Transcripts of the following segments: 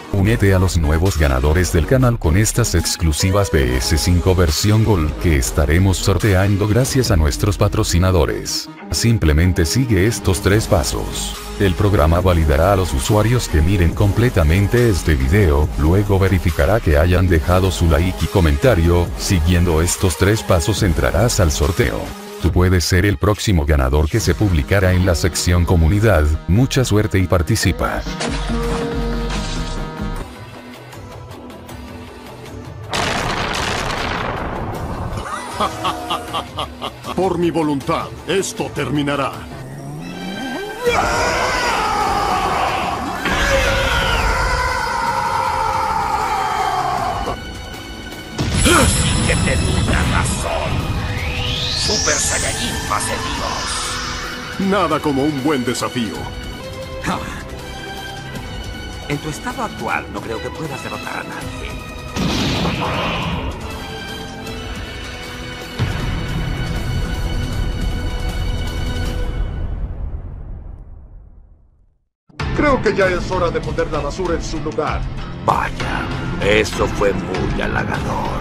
Únete a los nuevos ganadores del canal con estas exclusivas PS5 versión Gold que estaremos sorteando gracias a nuestros patrocinadores. Simplemente sigue estos 3 pasos. El programa validará a los usuarios que miren completamente este video, luego verificará que hayan dejado su like y comentario. Siguiendo estos 3 pasos entrarás al sorteo. Tú puedes ser el próximo ganador que se publicará en la sección comunidad. Mucha suerte y participa. Por mi voluntad, esto terminará. Que tenía razón. Super Saiyajin fase Dios. Nada como un buen desafío. En tu estado actual no creo que puedas derrotar a nadie. Creo que ya es hora de poner la basura en su lugar. Vaya, eso fue muy halagador.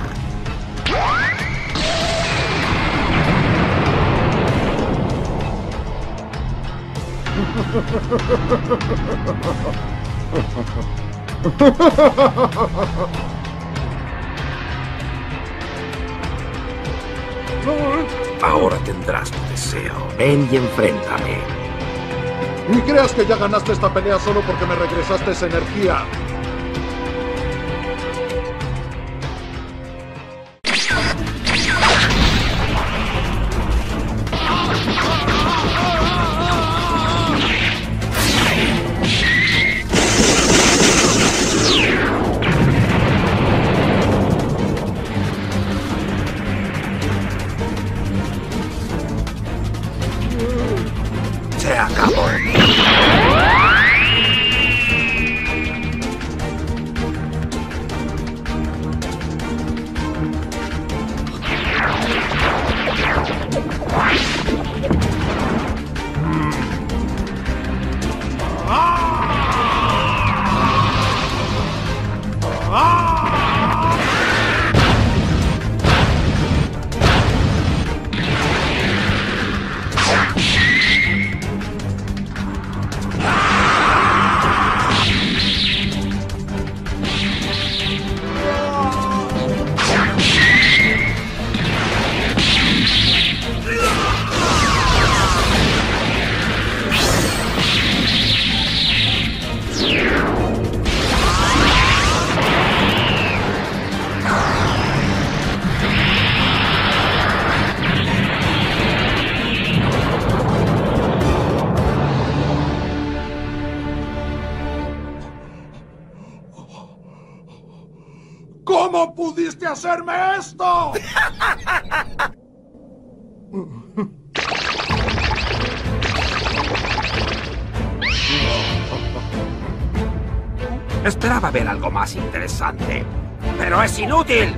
Ahora tendrás tu deseo. Ven y enfréntame. Ni creas que ya ganaste esta pelea solo porque me regresaste esa energía. Se acabó. ¿Cómo pudiste hacerme esto? Esperaba ver algo más interesante, pero es inútil.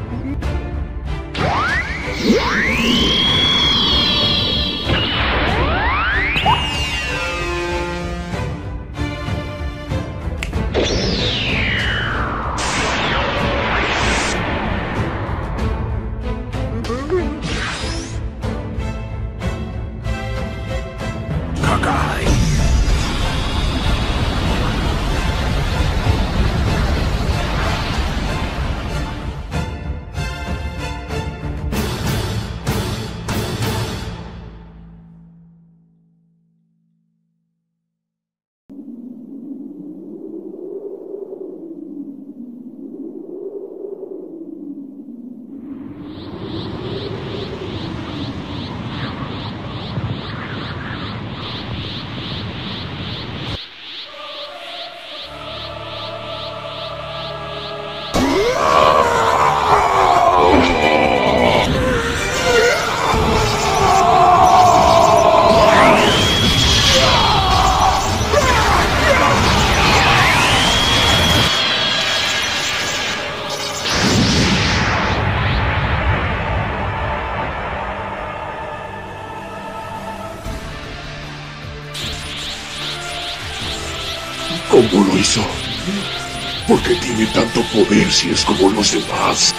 ¿Cómo lo hizo? ¿Por qué tiene tanto poder si es como los demás?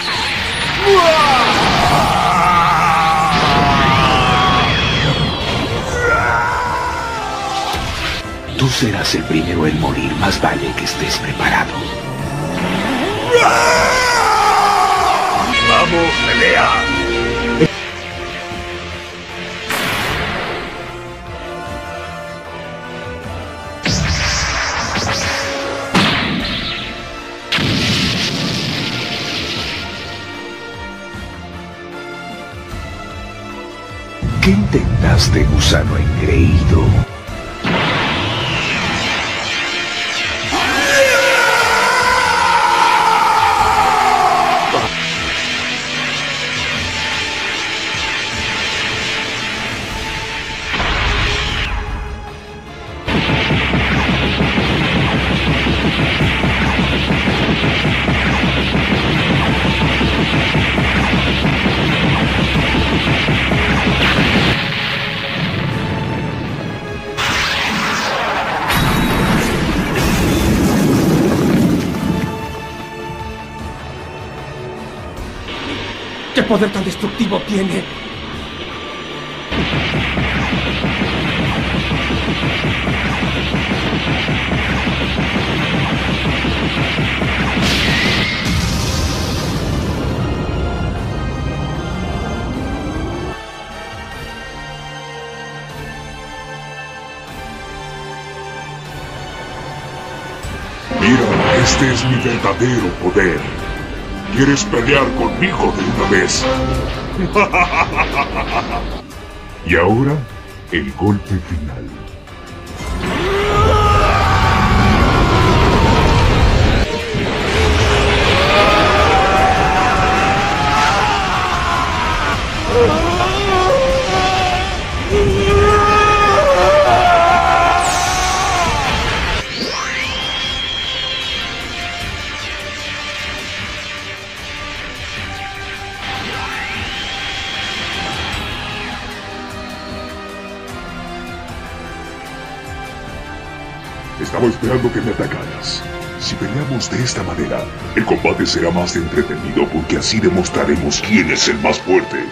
Tú serás el primero en morir, más vale que estés preparado. ¡Vamos, pelea! ¿Qué intentaste, gusano engreído? ¿Qué poder tan destructivo tiene? Mira, este es mi verdadero poder. ¿Quieres pelear conmigo de una vez? Y ahora, el golpe final. Estaba esperando que me atacaras. Si peleamos de esta manera, el combate será más entretenido porque así demostraremos quién es el más fuerte.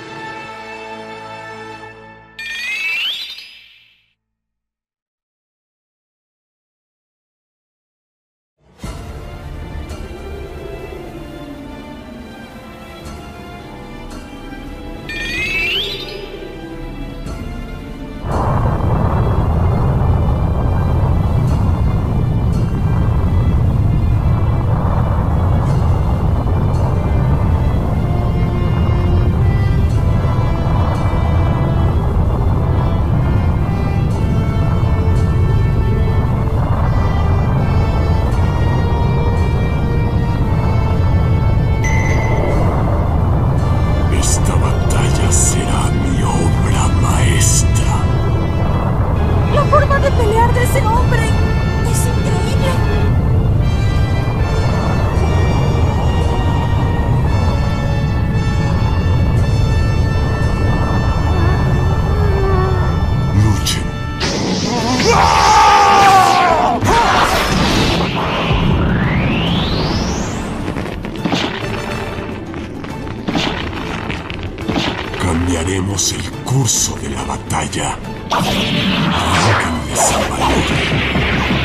Cambiaremos el curso de la batalla. Arrójenles a valor.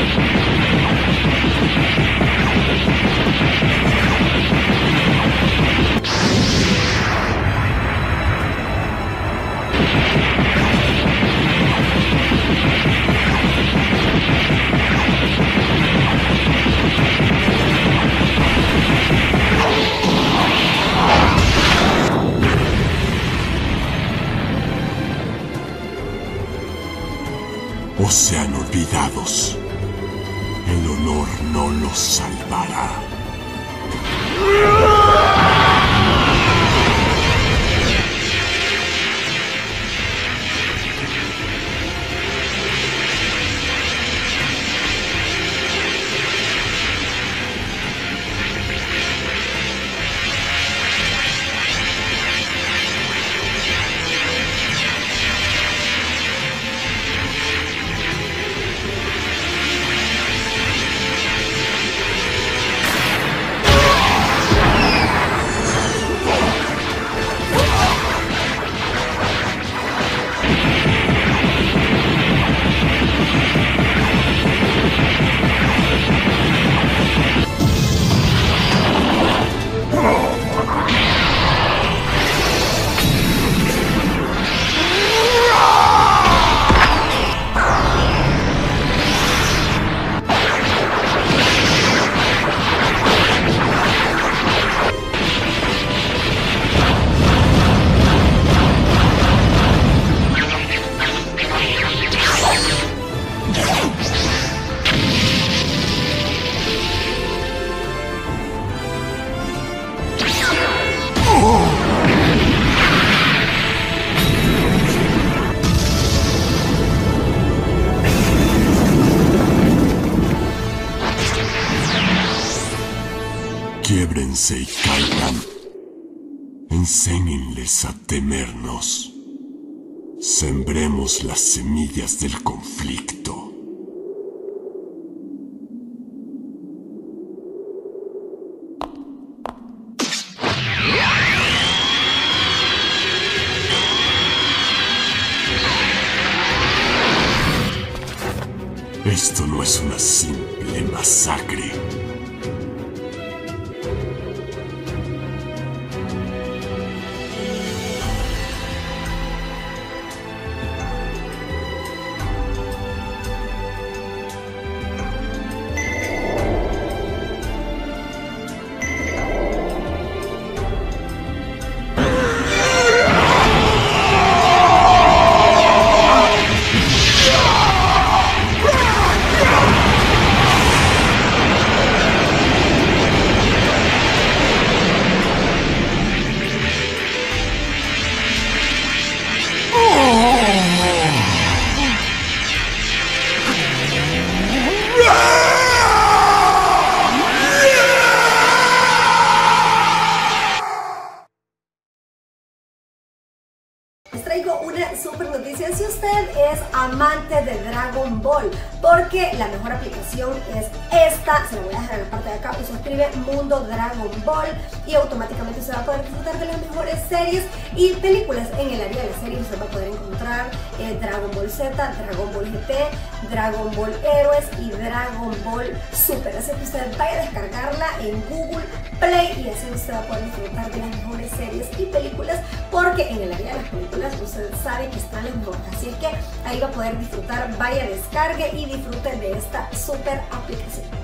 O sean olvidados, el honor no los salvará. Quiébrense y caigan. Enséñenles a temernos. Sembremos las semillas del conflicto. Esto no es una simple masacre. Les traigo una super noticia si usted es amante de Dragon Ball, porque la mejor aplicación es esta. Se la voy a dejar en la parte de acá. Usted escribe Mundo Dragon Ball y automáticamente se va a poder disfrutar de las mejores series y películas. En el área de las series usted va a poder encontrar Dragon Ball Z, Dragon Ball GT, Dragon Ball Héroes y Dragon Ball Super. Así que usted vaya a descargarla en Google Play y así usted va a poder disfrutar de las mejores series y películas, porque en el área de las películas usted sabe que están las mejores. Así es que ahí va a poder disfrutar. Vaya, descargue y disfrute de esta super aplicación.